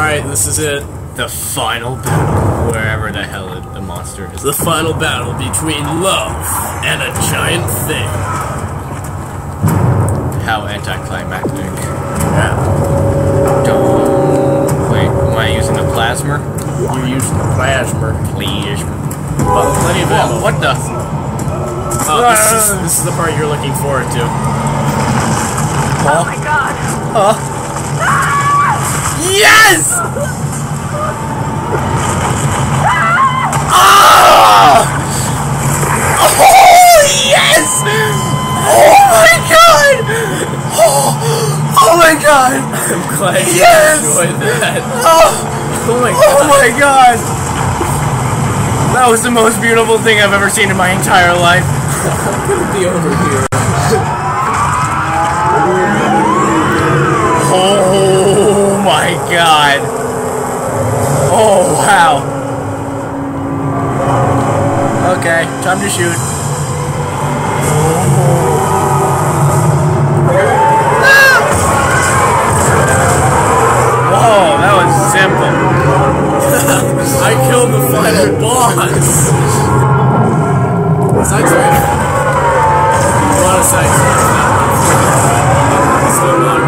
Alright, this is it. The final battle, wherever the hell the monster is. The final battle between love and a giant thing. How anticlimactic. Yeah. Wait, am I using the plasma? You're using the plasma. Plasma. Well, plenty of ammo. What the? Oh, this is the part you're looking forward to. Oh my god. Yes! Oh! Oh, yes! Oh my god! Oh my god! I'm glad you enjoyed that. Oh my god! That was the most beautiful thing I've ever seen in my entire life. I'm gonna be over here. Oh my god. Oh wow. Okay, time to shoot. Ah! Whoa, that was simple. I killed the final boss. Sidestep. You want to sidestep that one? Slow down.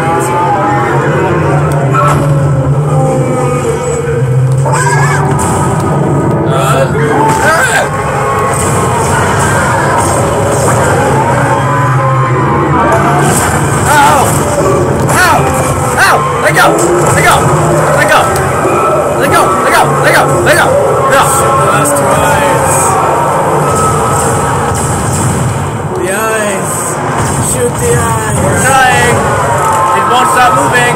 Stop moving!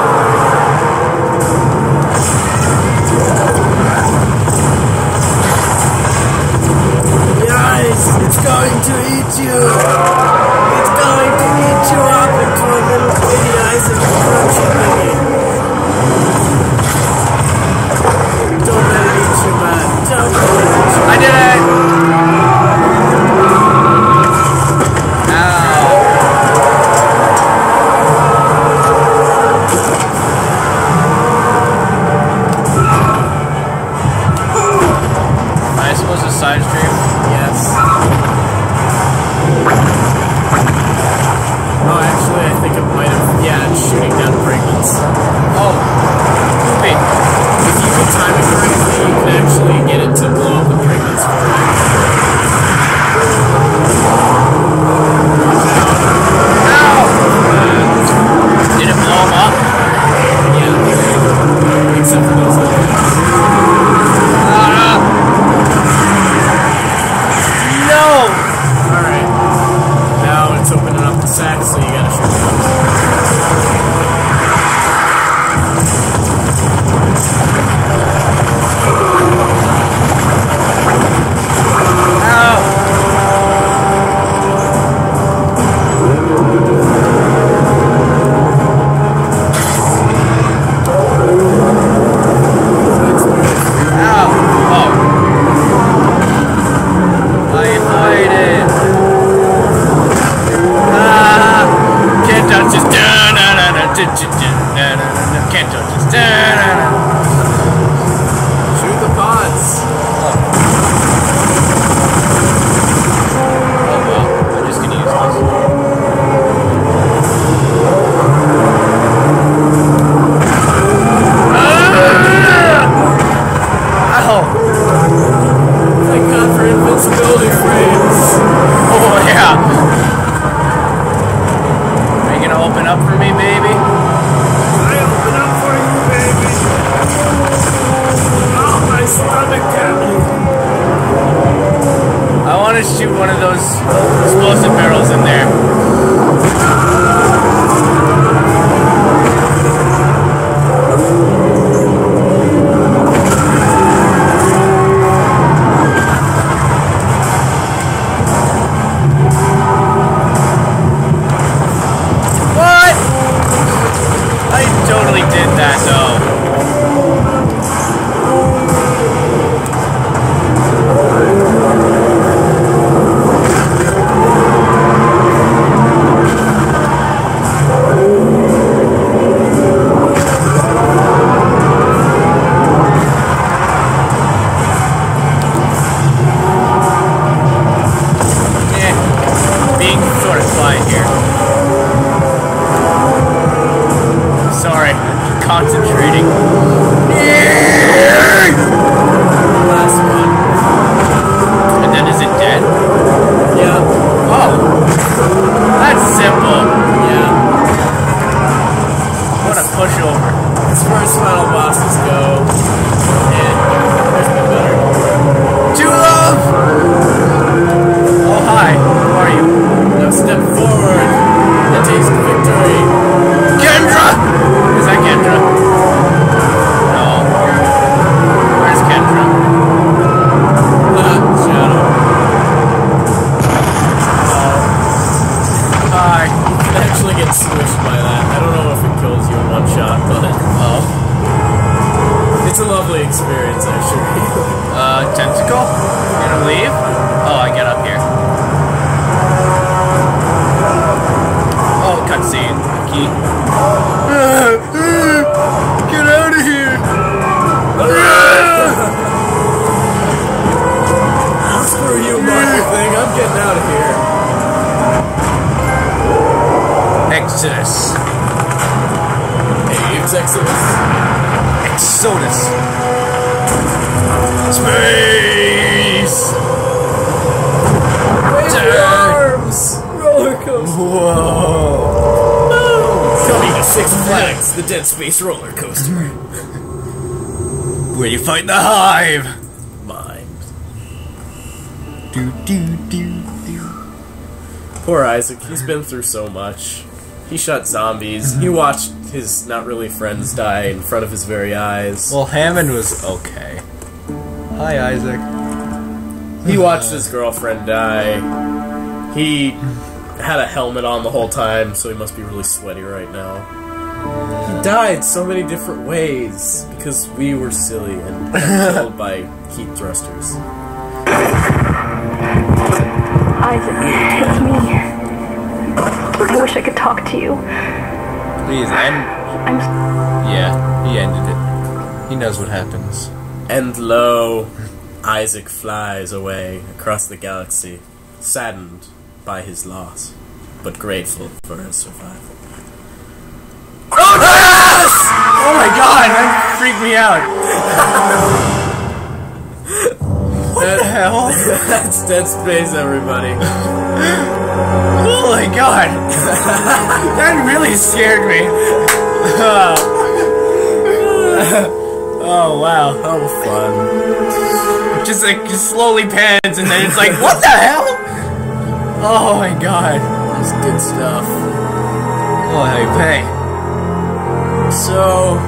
Guys, it's going to eat you! It's going to eat you up into a little bitty ice and crunchy thingy. Don't let it eat you, man. Don't let it eat you. I did it! Side stream? Yes. Oh, actually, I think it might have. Yeah, it's shooting down fragments. Oh, poopy. If you can time it correctly, you can actually get it to blow up the fragments for you. Ow! Did it blow them up? Yeah. Except for those little. Alright. Now it's opening up the sack, so you gotta shoot them. Can't touch this. Shoot the pods. Oh well, I'm just gonna use this. Ow! Thank God for invincibility frames. Oh yeah. Are you gonna open up for me, baby? I open up for you, baby. concentrating. Last one. And then is it dead? Yeah. Oh. That's simple. Yeah. What a pushover. As far as final bosses go, and there's no better. To love! Oh, hi. Who are you? Now step forward and taste victory. Kendra! Is that Kendra? No. Where's Kendra? Shadow. Hi. You can actually get swished by that. I don't know if it kills you in one shot, but it's a lovely experience, I assure you. Tentacle? You gonna leave? Oh, I get up here. Oh, cutscene. Key. Get out of here! Screw you, Marvel thing. I'm getting out of here. Exodus. Hive's Exodus. Exodus. Space! Arms! Roller coaster. Whoa! Coming to Six Flags, the Dead Space roller coaster. Where you fight the Hive! Mind. Do do do do. Poor Isaac, he's been through so much. He shot zombies. He watched his not really friends die in front of his very eyes. Well, Hammond was okay. Hi, Isaac. He watched his girlfriend die. He had a helmet on the whole time, so he must be really sweaty right now. He died so many different ways because we were silly and got killed by heat thrusters. Isaac, it's me. I wish I could talk to you. Please, end. I'm. Yeah, he ended it. He knows what happens. And lo, Isaac flies away across the galaxy, saddened by his loss, but grateful for his survival. Oh, yes! Oh my god, that freaked me out. What the hell? That's Dead Space, everybody. Oh my god. That really scared me. Oh wow. How fun. Just like slowly pans and then it's like, what the hell? Oh my god. That's good stuff. Oh, how you pay? So,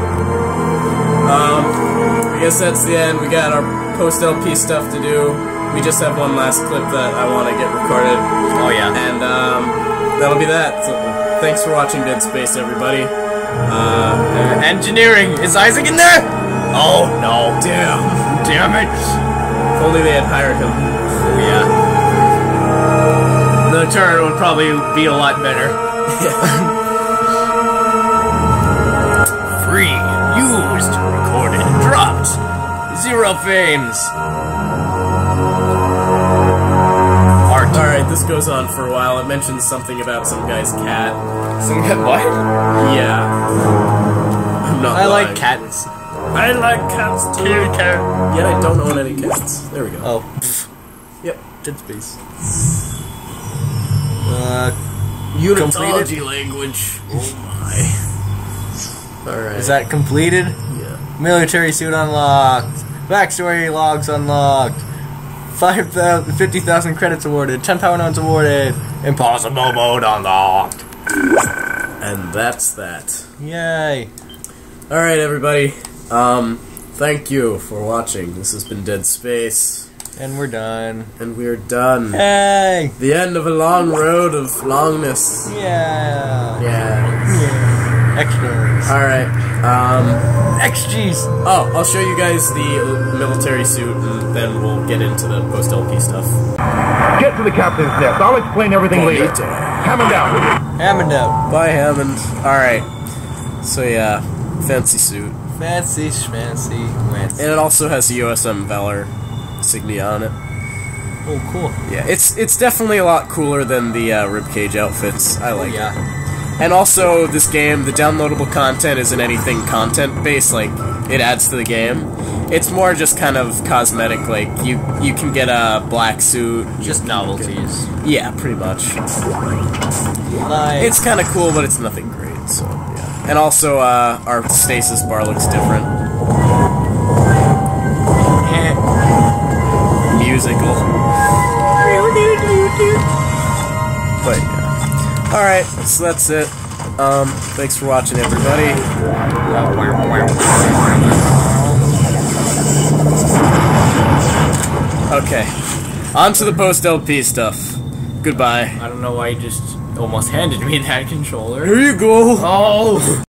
I guess that's the end. We got our post-LP stuff to do. We just have one last clip that I want to get recorded. Oh yeah. And, that'll be that. So, thanks for watching Dead Space, everybody. Engineering. Is Isaac in there? Oh no. Damn it. If only they had hired him. Oh yeah. The turn would probably be a lot better. Free. Used. Recorded. Dropped. 0 frames. Art. Alright, this goes on for a while. It mentions something about some guy's cat. Some what? Yeah. I'm not I lying. like cats. I like cats too. Yet I don't own any cats. There we go. Oh. Yep. Dead Space. Unitology language. Oh my. Alright. Is that completed? Yeah. Military suit unlocked. Backstory logs unlocked. 50,000 credits awarded. 10 power notes awarded. Impossible mode unlocked. And that's that. Yay. Alright, everybody. Thank you for watching. This has been Dead Space. And we're done. And we're done. Hey! The end of a long road of longness. Yeah. Yeah. Extras. Alright. XGs. Oh, I'll show you guys the military suit and then we'll get into the post-LP stuff. Get to the captain's desk. I'll explain everything later. Hammond out. Hammond out. Bye, Hammond. Alright. So yeah, fancy suit. Fancy schmancy. And it also has the USM Valor insignia on it. Oh, cool. Yeah, it's definitely a lot cooler than the ribcage outfits. I like it. Yeah. And also, this game, the downloadable content isn't anything content-based, like, it adds to the game. It's more just kind of cosmetic, like, you can get a black suit. Just novelties. Yeah, pretty much. Like, It's kind of cool, but it's nothing great, so, yeah. And also, our stasis bar looks different. Musical. But, yeah. Alright, so that's it. Thanks for watching, everybody. Okay, on to the post-LP stuff. Goodbye. I don't know why you just almost handed me that controller. Here you go. Oh!